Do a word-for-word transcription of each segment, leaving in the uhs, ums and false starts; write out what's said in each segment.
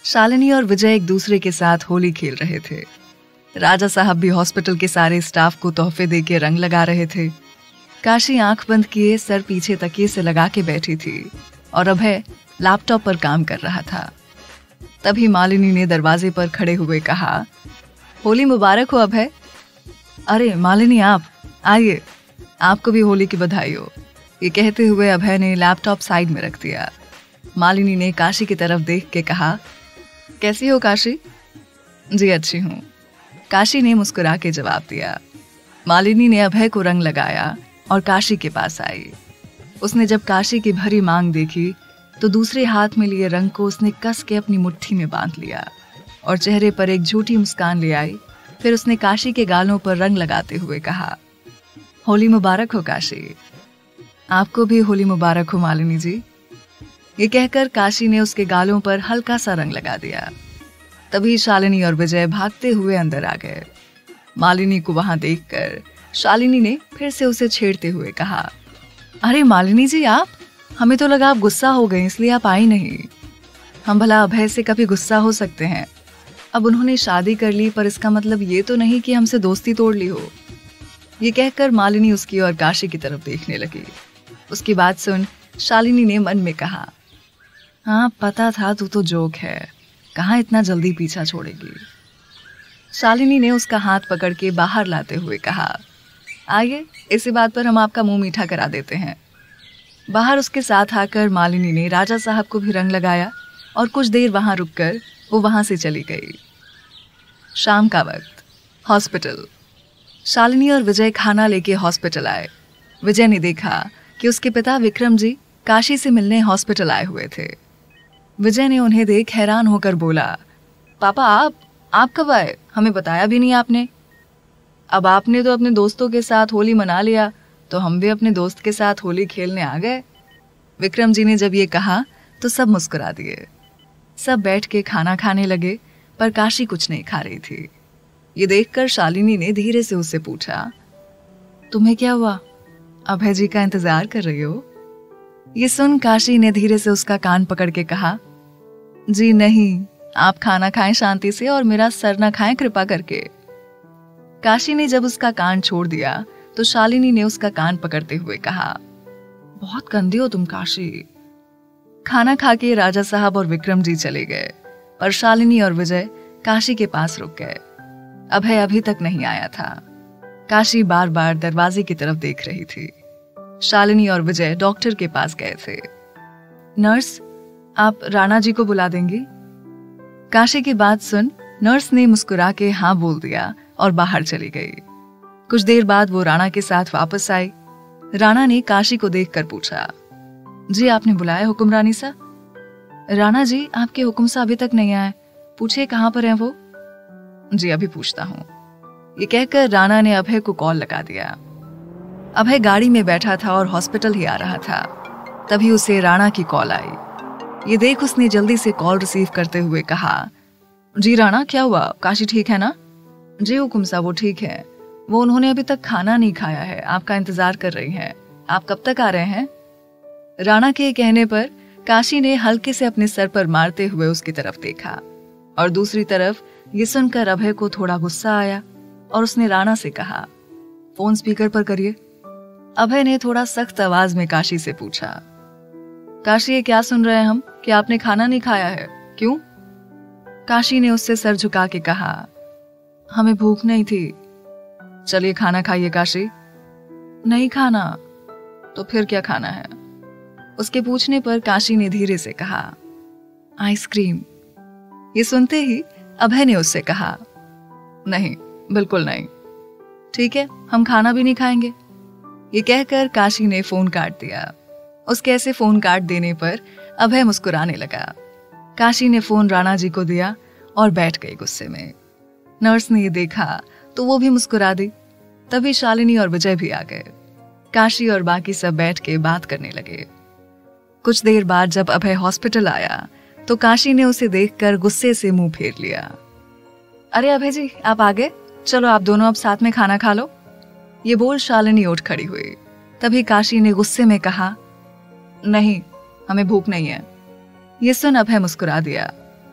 शालिनी और विजय एक दूसरे के साथ होली खेल रहे थे। राजा साहब भी हॉस्पिटल के सारे स्टाफ को तोहफे देके रंग लगा रहे थे। काशी आंख बंद किए सर पीछे तकिए से लगा के बैठी थी और अभय लैपटॉप पर काम कर रहा था। तभी मालिनी ने दरवाजे पर खड़े हुए कहा, होली मुबारक हो अभय। अरे मालिनी, आप आइए, आपको भी होली की बधाई हो। ये कहते हुए अभय ने लैपटॉप साइड में रख दिया। मालिनी ने काशी की तरफ देख के कहा, कैसी हो काशी? जी अच्छी हूँ, काशी ने मुस्कुरा के जवाब दिया। मालिनी ने अभय को रंग लगाया और काशी के पास आई। उसने जब काशी की भरी मांग देखी तो दूसरे हाथ में लिए रंग को उसने कस के अपनी मुट्ठी में बांध लिया और चेहरे पर एक झूठी मुस्कान ले आई। फिर उसने काशी के गालों पर रंग लगाते हुए कहा, होली मुबारक हो काशी। आपको भी होली मुबारक हो मालिनी जी। ये कहकर काशी ने उसके गालों पर हल्का सा रंग लगा दिया। तभी शालिनी और विजय भागते हुए अंदर आ गए। मालिनी को वहां देखकर शालिनी ने फिर से उसे छेड़ते हुए कहा, अरे मालिनी जी, आप, हमें तो लगा आप गुस्सा हो गए इसलिए आप आई नहीं। हम भला अभय से कभी गुस्सा हो सकते हैं? अब उन्होंने शादी कर ली, पर इसका मतलब ये तो नहीं कि हमसे दोस्ती तोड़ ली हो। ये कहकर मालिनी उसकी और काशी की तरफ देखने लगी। उसकी बात सुन शालिनी ने मन में कहा, हाँ पता था तू तो जोक है, कहाँ इतना जल्दी पीछा छोड़ेगी। शालिनी ने उसका हाथ पकड़ के बाहर लाते हुए कहा, आइए, इसी बात पर हम आपका मुंह मीठा करा देते हैं। बाहर उसके साथ आकर मालिनी ने राजा साहब को भी रंग लगाया और कुछ देर वहां रुककर वो वहां से चली गई। शाम का वक्त, हॉस्पिटल। शालिनी और विजय खाना लेके हॉस्पिटल आए। विजय ने देखा कि उसके पिता विक्रम जी काशी से मिलने हॉस्पिटल आए हुए थे। विजय ने उन्हें देख हैरान होकर बोला, पापा आप आप कब आए? हमें बताया भी नहीं आपने। अब आपने तो अपने दोस्तों के साथ होली मना लिया, तो हम भी अपने दोस्त के साथ होली खेलने आ गए। विक्रम जी ने जब ये कहा तो सब मुस्कुरा दिए। सब बैठ के खाना खाने लगे, पर काशी कुछ नहीं खा रही थी। ये देखकर शालिनी ने धीरे से उससे पूछा, तुम्हें क्या हुआ? अभय जी का इंतजार कर रही हो? ये सुन काशी ने धीरे से उसका कान पकड़ के कहा, जी नहीं, आप खाना खाएं शांति से और मेरा सर ना खाएं कृपा करके। काशी ने जब उसका कान छोड़ दिया तो शालिनी ने उसका कान पकड़ते हुए कहा, बहुत गंदे हो तुम काशी। खाना खा के राजा साहब और विक्रम जी चले गए, पर शालिनी और विजय काशी के पास रुक गए। अभय अभी तक नहीं आया था। काशी बार बार दरवाजे की तरफ देख रही थी। शालिनी और विजय डॉक्टर के पास गए थे। नर्स, आप राणा जी को बुला देंगी? काशी की बात सुन नर्स ने मुस्कुरा के हाँ बोल दिया और बाहर चली गई। कुछ देर बाद वो राणा के साथ वापस आई। राणा ने काशी को देखकर पूछा, जी आपने बुलाया हुक्मरानी सा? राणा जी, आपके हुक्म सा अभी तक नहीं आए, पूछिए कहाँ पर हैं वो? जी अभी पूछता हूँ। ये कहकर राणा ने अभय को कॉल लगा दिया। अभय गाड़ी में बैठा था और हॉस्पिटल ही आ रहा था। तभी उसे राणा की कॉल आई। ये देख उसने जल्दी से कॉल रिसीव करते हुए कहा, जी राणा, क्या हुआ? काशी ठीक है ना? जी हुकुम साहब, वो ठीक है। वो उन्होंने अभी तक खाना नहीं खाया है, आपका इंतजार कर रही हैं। आप कब तक आ रहे हैं? राणा के कहने पर काशी ने हल्के से अपने सर पर मारते हुए उसकी तरफ देखा और दूसरी तरफ ये सुनकर अभय को थोड़ा गुस्सा आया और उसने राणा से कहा, फोन स्पीकर पर करिए। अभय ने थोड़ा सख्त आवाज में काशी से पूछा, काशी ये क्या सुन रहे हैं हम कि आपने खाना नहीं खाया है, क्यों? काशी ने उससे सर झुका के कहा, हमें भूख नहीं थी। चलिए खाना खाइए काशी। नहीं खाना। तो फिर क्या खाना है? उसके पूछने पर काशी ने धीरे से कहा, आइसक्रीम। ये सुनते ही अभय ने उससे कहा, नहीं, बिल्कुल नहीं। ठीक है, हम खाना भी नहीं खाएंगे। ये कहकर काशी ने फोन काट दिया। उसके ऐसे फोन काट देने पर अभय मुस्कुराने लगा। काशी ने फोन राणा जी को दिया और बैठ गई गुस्से में। नर्स ने ये देखा तो वो भी मुस्कुरा दी। तभी शालिनी और विजय भी आ गए। काशी और बाकी सब बैठ के बात करने लगे। कुछ देर बाद जब अभय हॉस्पिटल आया तो काशी ने उसे देखकर गुस्से से मुंह फेर लिया। अरे अभय जी, आप आ गए? चलो आप दोनों अब साथ में खाना खा लो। ये बोल शालिनी उठ खड़ी हुई। तभी काशी ने गुस्से में कहा, नहीं, हमें भूख नहीं है। ये सुन अभय मुस्कुरा दिया।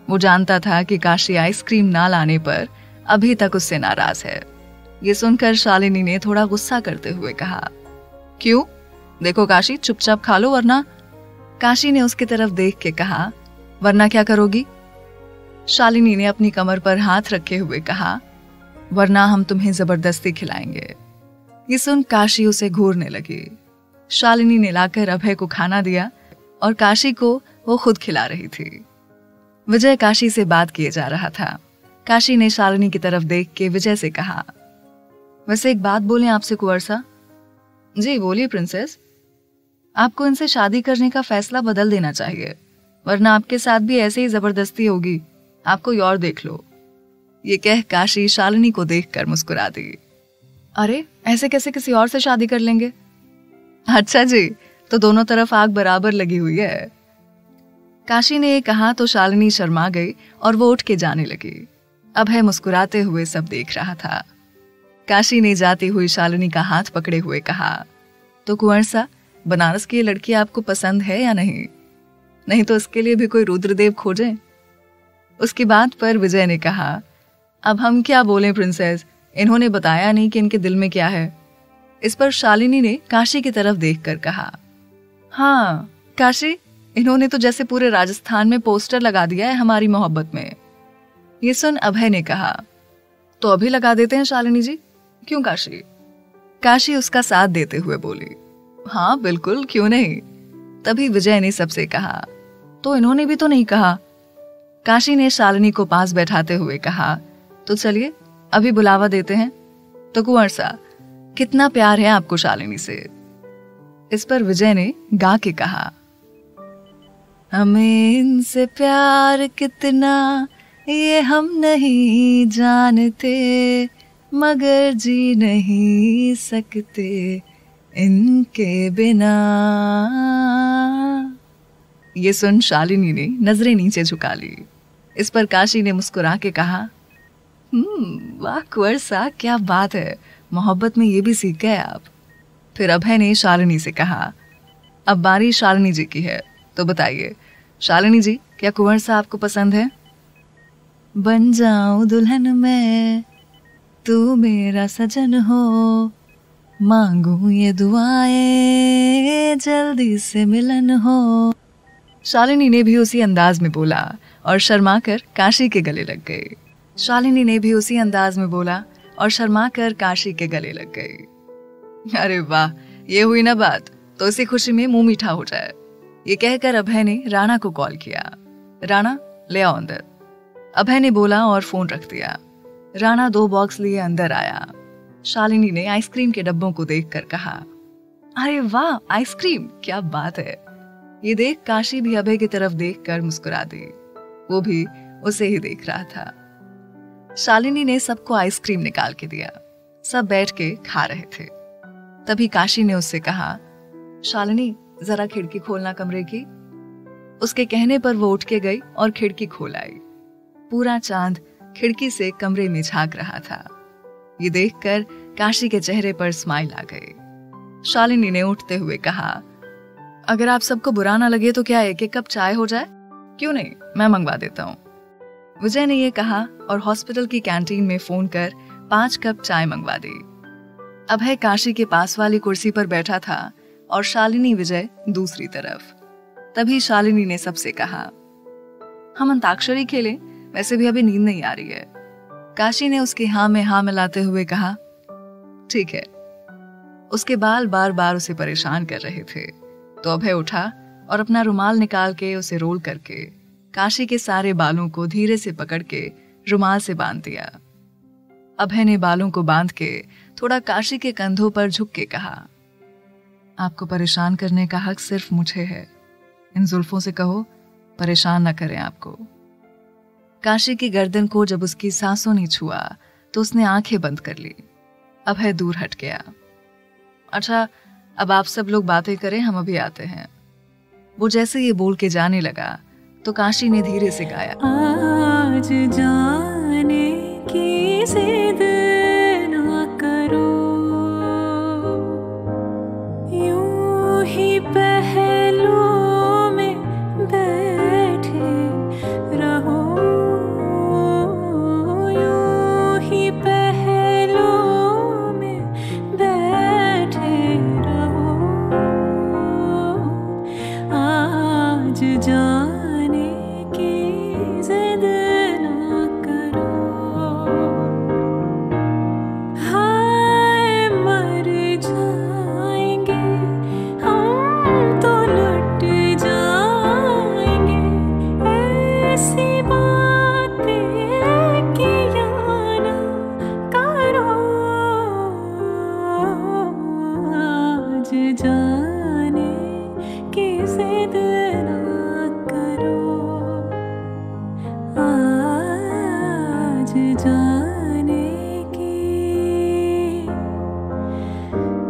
वो जानता था कि काशी आइसक्रीम ना लाने पर अभी तक उससे नाराज है। ये सुनकर शालिनी ने थोड़ा गुस्सा करते हुए कहा, क्यों? देखो काशी, चुपचाप खा लो वरना। काशी ने उसकी तरफ देख के कहा, वरना क्या करोगी? शालिनी ने अपनी कमर पर हाथ रखे हुए कहा, वरना हम तुम्हें जबरदस्ती खिलाएंगे। ये सुन काशी उसे घूरने लगी। शालिनी ने लाकर अभय को खाना दिया और काशी को वो खुद खिला रही थी। विजय काशी से बात किए जा रहा था। काशी ने शालिनी की तरफ देख के विजय से कहा, वैसे एक बात बोलें आपसे कुंवर सा? जी बोलिए प्रिंसेस। आपको इनसे शादी करने का फैसला बदल देना चाहिए, वरना आपके साथ भी ऐसे ही जबरदस्ती होगी। आप कोई और देख लो। ये कह काशी शालिनी को देखकर मुस्कुरा दी। अरे ऐसे कैसे किसी और से शादी कर लेंगे? अच्छा जी, तो दोनों तरफ आग बराबर लगी हुई है। काशी ने ये कहा तो शालिनी शर्मा गई और वो उठ के जाने लगी। अभय मुस्कुराते हुए सब देख रहा था। काशी ने जाती हुई शालिनी का हाथ पकड़े हुए कहा, तो कुंवर सा, बनारस की ये लड़की आपको पसंद है या नहीं? नहीं तो इसके लिए भी कोई रुद्रदेव खोजें। उसकी बात पर विजय ने कहा, अब हम क्या बोलें प्रिंसेस, इन्होंने बताया नहीं कि इनके दिल में क्या है। इस पर शालिनी ने काशी की तरफ देखकर कहा, हाँ काशी, इन्होंने तो जैसे पूरे राजस्थान में पोस्टर लगा दिया है हमारी मोहब्बत में। ये सुन अभय ने कहा, तो अभी लगा देते हैं शालिनी जी, क्यों काशी? काशी उसका साथ देते हुए बोली, हाँ बिल्कुल, क्यों नहीं। तभी विजय ने सबसे कहा, तो इन्होंने भी तो नहीं कहा। काशी ने शालिनी को पास बैठाते हुए कहा, तो चलिए अभी बुलावा देते हैं। तो कुंवर सा, कितना प्यार है आपको शालिनी से? इस पर विजय ने गा के कहा, हमें इनसे प्यार कितना ये हम नहीं जानते, मगर जी नहीं सकते इनके बिना। ये सुन शालिनी ने नजरें नीचे झुका ली। इस पर काशी ने मुस्कुरा के कहा, हम्म वाह कुंवर सा, क्या बात है, मोहब्बत में ये भी सीख गए आप। फिर अभय ने शालिनी से कहा, अब बारी शालिनी जी की है, तो बताइए शालिनी जी, क्या कुंवर सा आपको पसंद है? बन जाऊं दुल्हन मैं, तू मेरा सजन हो, मांगू ये दुआएं, जल्दी से मिलन हो। शालिनी ने भी उसी अंदाज में बोला और शर्मा कर काशी के गले लग गई। शालिनी ने भी उसी अंदाज में बोला और शर्मा कर काशी के गले लग गई। अरे वाह, ये हुई ना बात, तो इसी खुशी में मुंह मीठा हो जाए। ये कहकर अभय ने राणा को कॉल किया, राणा ले आओ अंदर। अभय ने बोला और फोन रख दिया। राणा दो बॉक्स लिए अंदर आया। शालिनी ने आइसक्रीम के डब्बों को देखकर कहा, अरे वाह आइसक्रीम, क्या बात है। ये देख काशी भी अभय की तरफ देखकर मुस्कुरा दी। वो भी उसे ही देख रहा था। शालिनी ने सबको आइसक्रीम निकाल के दिया। सब बैठ के खा रहे थे। तभी काशी ने उससे कहा, शालिनी जरा खिड़की खोलना कमरे की। उसके कहने पर वो उठ के गई और खिड़की खोल आई। पूरा चांद खिड़की से कमरे में झांक रहा था। ये देखकर काशी के चेहरे पर स्माइल आ गई। शालिनी ने उठते हुए कहा, अगर आप सबको बुरा ना लगे तो क्या एक एक कप चाय हो जाए? क्यों नहीं, मैं मंगवा देता हूँ। विजय ने यह कहा और हॉस्पिटल की कैंटीन में फोन कर पांच कप चाय मंगवा दी। अभय काशी के पास वाली कुर्सी पर बैठा था और शालिनी विजय दूसरी तरफ। तभी शालिनी ने सबसे कहा, हम अंताक्षरी खेलें, वैसे भी अभी नींद नहीं आ रही है। काशी ने उसकी हाँ में हाँ मिलाते हुए कहा, ठीक है। उसके बाल बार बार उसे परेशान कर रहे थे, तो अभय उठा और अपना रुमाल निकाल के उसे रोल करके काशी के सारे बालों को धीरे से पकड़ के रुमाल से बांध दिया। अभय ने बालों को बांध के थोड़ा काशी के कंधों पर झुक के कहा, आपको परेशान करने का हक सिर्फ मुझे है। इन जुल्फों से कहो परेशान न करें आपको। काशी की गर्दन को जब उसकी सांसों ने छुआ तो उसने आंखें बंद कर ली। अभय दूर हट गया। अच्छा, अब आप सब लोग बातें करें, हम अभी आते हैं। वो जैसे ये बोल के जाने लगा तो काशी ने धीरे से गाया, आज जाने की जिद ना करो, यूं ही पहलू में बैठे रहो।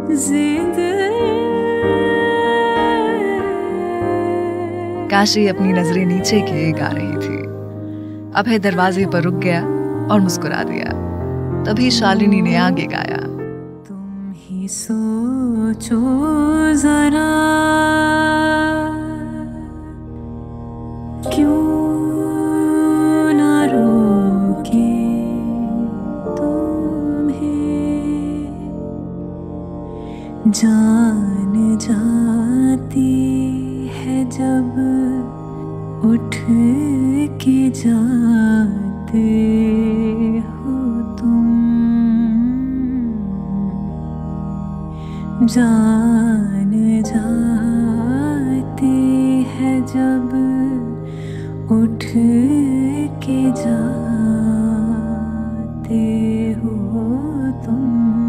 जिद। काशी अपनी नजरें नीचे किए गा रही थी। अभय दरवाजे पर रुक गया और मुस्कुरा दिया। तभी शालिनी ने आगे गाया, तुम ही सोचो जरा, क्यों ना रोके तुम्हें, जान जाती है जब उठ के जाते हो तुम, जान जाती है जब उठ के जाते हो तुम।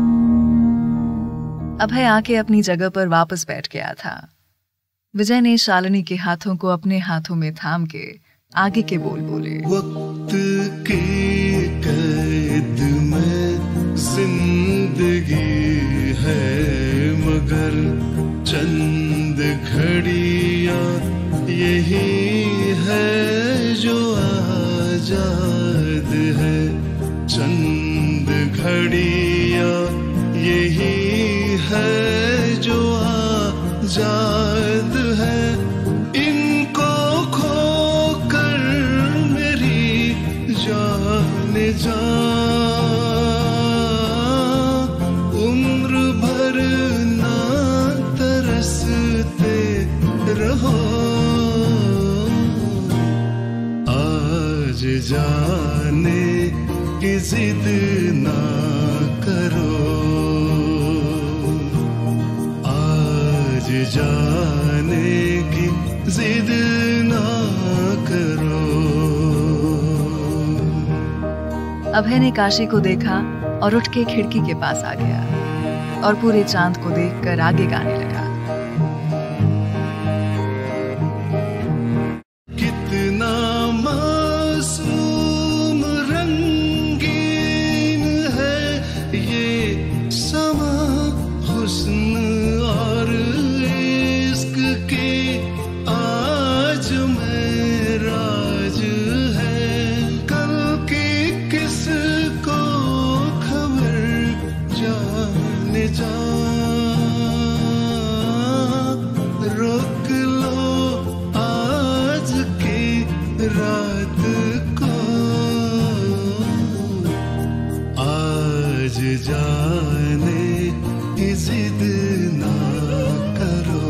अभय आके अपनी जगह पर वापस बैठ गया था। विजय ने शालिनी के हाथों को अपने हाथों में थाम के आगे के बोल बोले, वक्त की कैद में जिंदगी है, मगर चंद घड़ियां यही है जो आजाद है, चंद घड़ियां यही है जो आजाद है, इनको खोकर मेरी जान जा उम्र भर ना तरसते रहो, आज जाने की जिद ना करो, जाने की जिद ना करो। अभय ने काशी को देखा और उठ के खिड़की के पास आ गया और पूरे चांद को देखकर आगे गाने लगा, कितना मासूम रंगीन है ये समा, हुस्न और की आज में राज है, कल की किसको खबर जाने जा, रोक लो आज की रात को, आज जाने की जिद ना करो।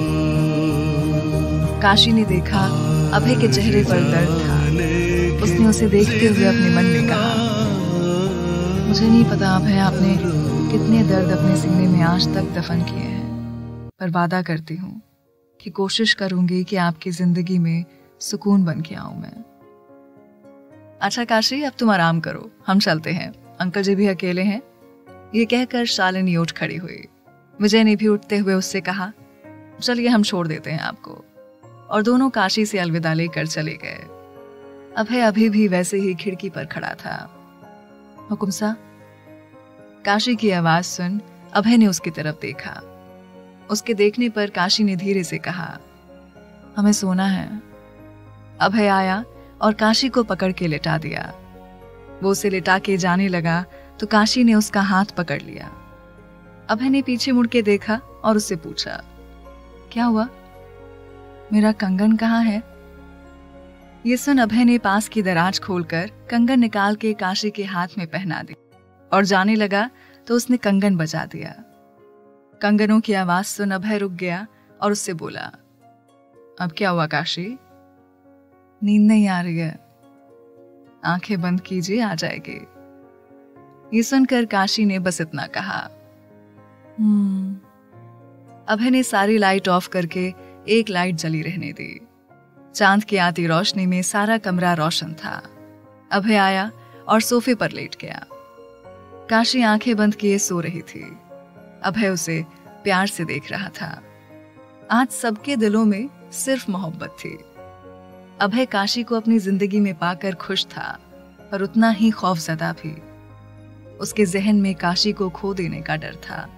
काशी ने देखा अभय के चेहरे पर दर्द था। उसने उसे देखते हुए अपने मन में कहा, मुझे नहीं पता अभय आपने कितने दर्द अपने सीने में आज तक दफन किए हैं, पर वादा करती हूँ कि कोशिश करूंगी कि आपकी जिंदगी में सुकून बन के आऊं मैं। अच्छा काशी, अब तुम आराम करो, हम चलते हैं, अंकल जी भी अकेले हैं। ये कहकर शालिनी उठ खड़ी हुई। विजय ने भी उठते हुए उससे कहा, चलिए हम छोड़ देते हैं आपको, और दोनों काशी से अलविदा लेकर चले गए। अभय अभी भी वैसे ही खिड़की पर खड़ा था। हुकुम सा। काशी की आवाज सुन अभय ने उसकी तरफ देखा। उसके देखने पर काशी ने धीरे से कहा, हमें सोना है। अभय आया और काशी को पकड़ के लिटा दिया। वो उसे लिटा के जाने लगा तो काशी ने उसका हाथ पकड़ लिया। अभय ने पीछे मुड़ के देखा और उससे पूछा, क्या हुआ? मेरा कंगन कहाँ है? ये सुन अभय ने पास की दराज खोलकर कंगन निकाल के काशी के हाथ में पहना दी और जाने लगा तो उसने कंगन बजा दिया। कंगनों की आवाज सुन अभय रुक गया और उससे बोला, अब क्या हुआ काशी? नींद नहीं आ रही है? आंखें बंद कीजिए, आ जाएगी। ये सुनकर काशी ने बस इतना कहा। हम्म। अभय ने सारी लाइट ऑफ करके एक लाइट जली रहने दी। चांद की आती रोशनी में सारा कमरा रोशन था। अभय आया और सोफे पर लेट गया। काशी आंखें बंद किए सो रही थी। अभय उसे प्यार से देख रहा था। आज सबके दिलों में सिर्फ मोहब्बत थी। अभय काशी को अपनी जिंदगी में पाकर खुश था, पर उतना ही खौफजदा भी। उसके जहन में काशी को खो देने का डर था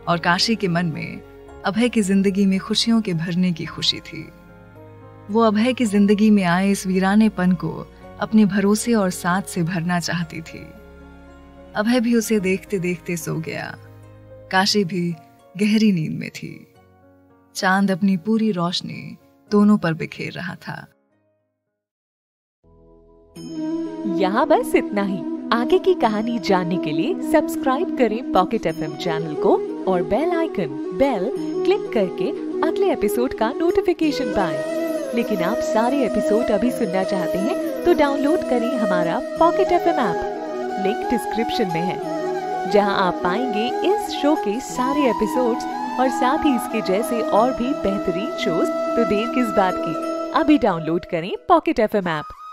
और काशी के मन में अभय की जिंदगी में खुशियों के भरने की खुशी थी। वो अभय की जिंदगी में आए इस वीरानेपन को अपने भरोसे और साथ से भरना चाहती थी। अभय भी उसे देखते देखते सो गया। काशी भी गहरी नींद में थी। चांद अपनी पूरी रोशनी दोनों पर बिखेर रहा था। यहाँ बस इतना ही। आगे की कहानी जानने के लिए सब्सक्राइब करें पॉकेट एफएम चैनल को और बेल आइकन बेल क्लिक करके अगले एपिसोड का नोटिफिकेशन पाएं। लेकिन आप सारे एपिसोड अभी सुनना चाहते हैं तो डाउनलोड करें हमारा Pocket FM app. Link description में है, जहां आप पाएंगे इस शो के सारे एपिसोड्स और साथ ही इसके जैसे और भी बेहतरीन शोज। तो देर किस बात की, अभी डाउनलोड करें पॉकेट एफएम ऐप।